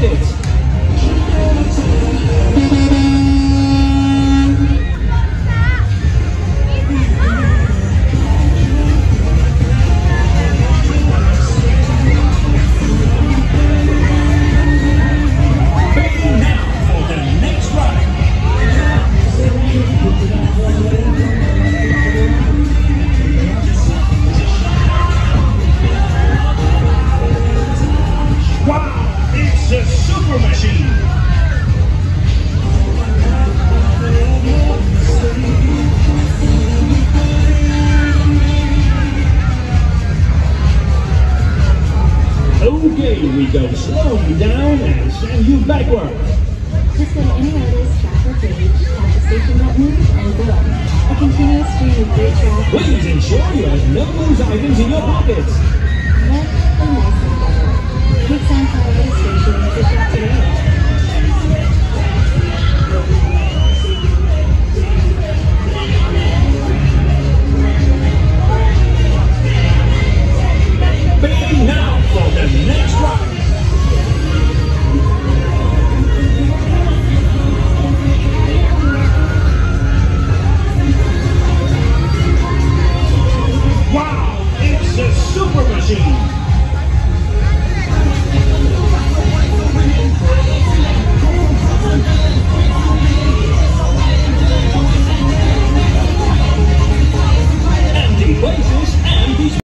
pockets. Okay, we go slowly down and send you backward. Just go to any artist, track or page, tap the station button, and go. A continuous stream of great tracks. Please ensure you have no loose items in your pockets. Let the nice